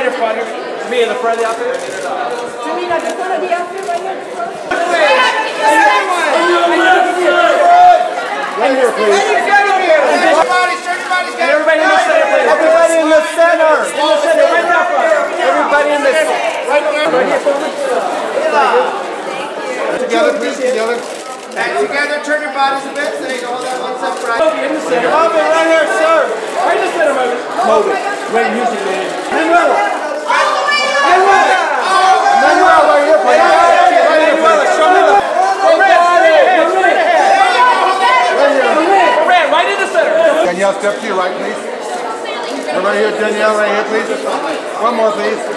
right in front of me in the front of the outfit. Jamila, just want to be out here right here. Right here, please. And everybody in the center, please. Everybody in the center. Right now, Everybody in the center. right here, Together, please. Together. Together, turn your bodies a bit so you can hold that one step right. in the center. Move it right here, sir. Right in the center, Moses. Hold it. Wait, music, man. Manuel, right here, please. Manuela, show me the... Right in the center. Danielle, step to your right, please. Everybody here, Danielle, right here, please. One more, please.